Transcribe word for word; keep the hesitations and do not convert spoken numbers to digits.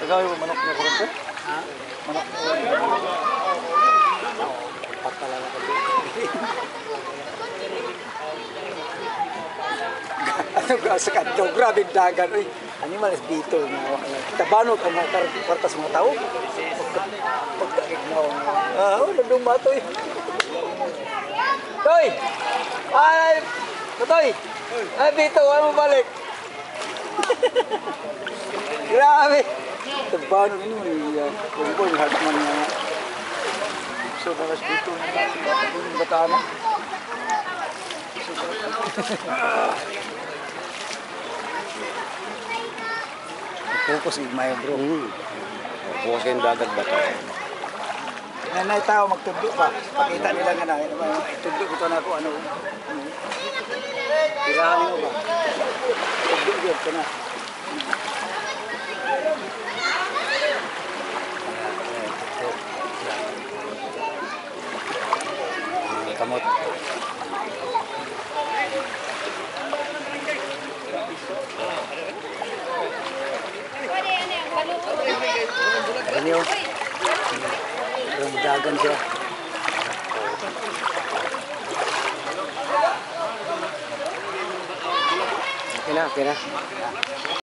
Nagawa yung manok niya kurang po? Ha? Manok niya. Patala na kasi. Ano ka sa kanto? Grabe dagan. Uy, animal is dito. Tabanod ang mga kartas mga tao. Pagkakignaw. Ah, wala dumato eh. Toy! Ay! Toy! Ay, dito, ano balik? Grabe! Tabanod ano eh. Kung po, yung hardman nga. So, nakas dito. Yung bataan na. Focus igmay bro. Hmm. Bukas kayong dadag ba ito? Nanay tao magtudlo pa. Pakita nila nga na. Tudlo ito na ako ano. Tirahan mo ba? Tudlo yun ka na. Kamot. Ano yun? Yung dagan siya. Okay na, okay na.